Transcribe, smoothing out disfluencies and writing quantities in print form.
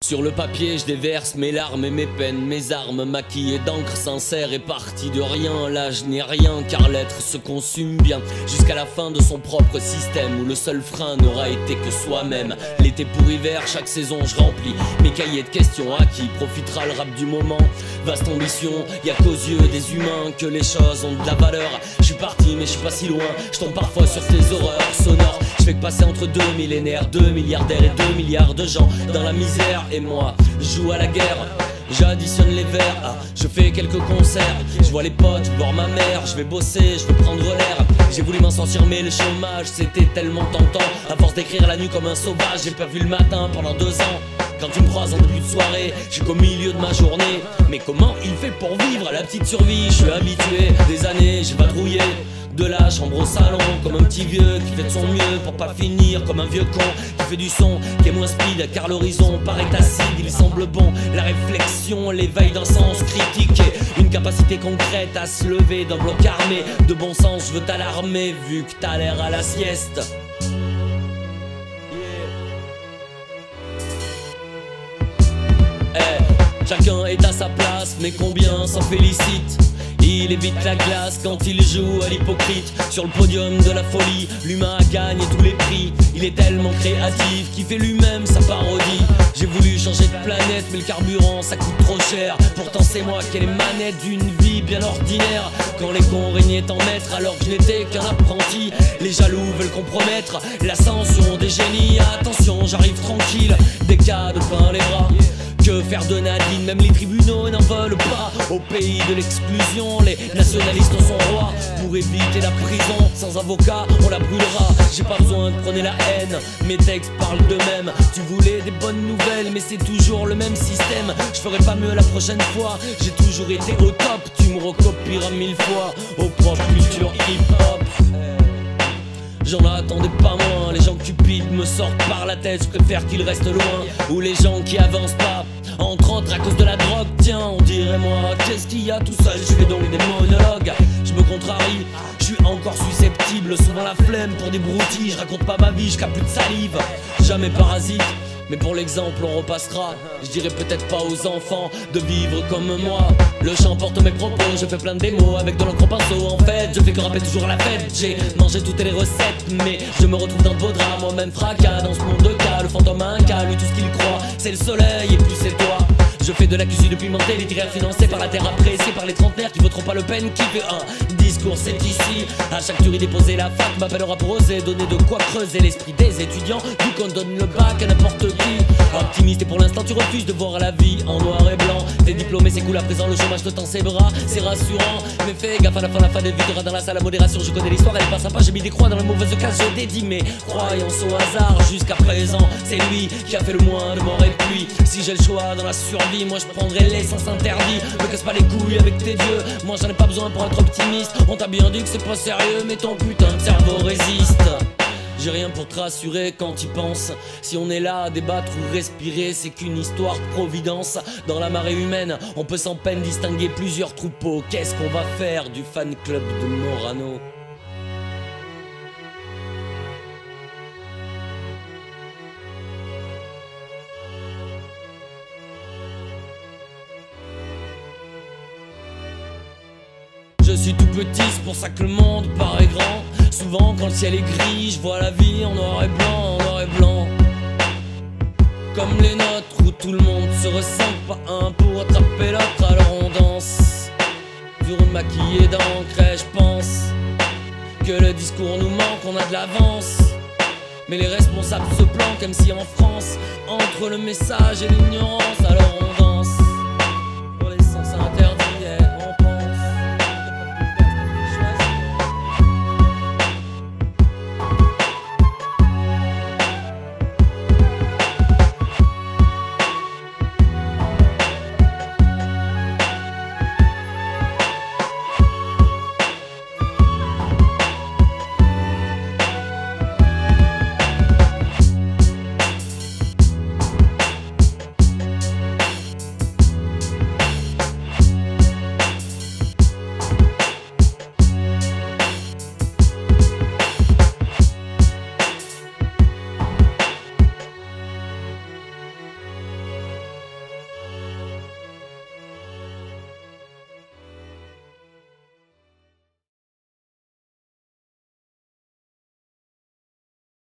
Sur le papier je déverse mes larmes et mes peines, mes armes maquillées d'encre sincère et partie de rien. Là je n'ai rien car l'être se consume bien jusqu'à la fin de son propre système, où le seul frein n'aura été que soi-même. L'été pour hiver, chaque saison je remplis mes cahiers de questions. À qui profitera le rap du moment? Vaste ambition, y'a qu'aux yeux des humains que les choses ont de la valeur. Je suis parti mais je suis pas si loin, je tombe parfois sur tes horreurs sonores. Je fais que passer entre deux millénaires, 2 milliardaires et 2 milliards de gens dans la misère. Et moi, je joue à la guerre, j'additionne les vers, je fais quelques concerts, je vois les potes, je vois ma mère, je vais bosser, je veux prendre l'air. J'ai voulu m'en sortir mais le chômage c'était tellement tentant. À force d'écrire la nuit comme un sauvage, j'ai pas vu le matin pendant 2 ans. Quand tu me croises en début de soirée, je suis qu'au milieu de ma journée. Mais comment il fait pour vivre la petite survie? Je suis habitué, des années j'ai patrouillé de la chambre au salon, comme un petit vieux qui fait de son mieux pour pas finir comme un vieux con qui fait du son, qui est moins speed car l'horizon paraît acide. Il semble bon, la réflexion, l'éveil d'un sens critique et une capacité concrète à se lever d'un bloc armé. De bon sens, je veux t'alarmer vu que t'as l'air à la sieste. Chacun est à sa place, mais combien s'en félicite? Il évite la glace quand il joue à l'hypocrite. Sur le podium de la folie, l'humain gagne tous les prix. Il est tellement créatif qu'il fait lui-même sa parodie. J'ai voulu changer de planète mais le carburant ça coûte trop cher. Pourtant c'est moi qui ai les manettes d'une vie bien ordinaire. Quand les cons régnaient en maître alors que je n'étais qu'un apprenti. Les jaloux veulent compromettre l'ascension des génies. Attention j'arrive tranquille, des cas de pain les bras. Que faire de Nadine? Même les tribunaux n'en veulent pas. Au pays de l'exclusion, les nationalistes sont rois. Pour éviter la prison, sans avocat, on la brûlera. J'ai pas besoin de prôner la haine, mes textes parlent d'eux-mêmes. Tu voulais des bonnes nouvelles, mais c'est toujours le même système. Je ferai pas mieux la prochaine fois. J'ai toujours été au top, tu me recopieras 1000 fois. Au prof culture hip-hop. J'en attendais pas moins, les gens cupides me sortent par la tête, je préfère qu'ils restent loin. Ou les gens qui avancent pas, entre autres à cause de la drogue. Tiens, on dirait moi, qu'est-ce qu'il y a tout seul? Je fais donc des monologues, je me contrarie, je suis encore susceptible, souvent la flemme pour des broutilles. Je raconte pas ma vie, je capte plus de salive, jamais parasite. Mais pour l'exemple on repassera. Je dirais peut-être pas aux enfants de vivre comme moi. Le chant porte mes propos, je fais plein de démos avec de l'encre au pinceau. En fait je fais que rapper toujours à la fête. J'ai mangé toutes les recettes mais je me retrouve dans de vos draps. Moi-même fracas dans ce monde de cas. Le fantôme a un cas, lui tout ce qu'il croit c'est le soleil et puis c'est toi. Je fais de la cuisine pimentée, littéraire financé par la terre appréciée par les trentenaires qui voteront pas Le Pen. Qui veut un discours c'est ici. À chaque tuerie déposée la fac m'appellera pour oser donner de quoi creuser l'esprit des étudiants. Vu qu'on donne le bac à n'importe qui. Optimiste et pour l'instant tu refuses de voir la vie en noir et blanc. T'es diplômé c'est cool à présent, le chômage te tend ses bras, c'est rassurant. Mais fais gaffe à la fin évitera dans la salle à modération. Je connais l'histoire, elle est pas sympa, j'ai mis des croix dans la mauvaise case. Je dédie mes croyances au hasard jusqu'à présent. C'est lui qui a fait le moins de mort et de pluie. Si j'ai le choix dans la survie, moi je prendrai l'essence interdit. Me casse pas les couilles avec tes dieux, moi j'en ai pas besoin pour être optimiste. On t'a bien dit que c'est pas sérieux mais ton putain de cerveau résiste. J'ai rien pour te rassurer quand tu penses. Si on est là à débattre ou respirer, c'est qu'une histoire de providence. Dans la marée humaine, on peut sans peine distinguer plusieurs troupeaux. Qu'est-ce qu'on va faire du fan club de Morano? Je suis tout petit, c'est pour ça que le monde paraît grand. Souvent quand le ciel est gris, je vois la vie en noir et blanc, en noir et blanc. Comme les nôtres où tout le monde se ressemble, pas un pour attraper l'autre, alors on danse. Dur maquillé d'encre et je pense que le discours nous manque, on a de l'avance. Mais les responsables se planquent comme si en France, entre le message et l'ignorance, alors on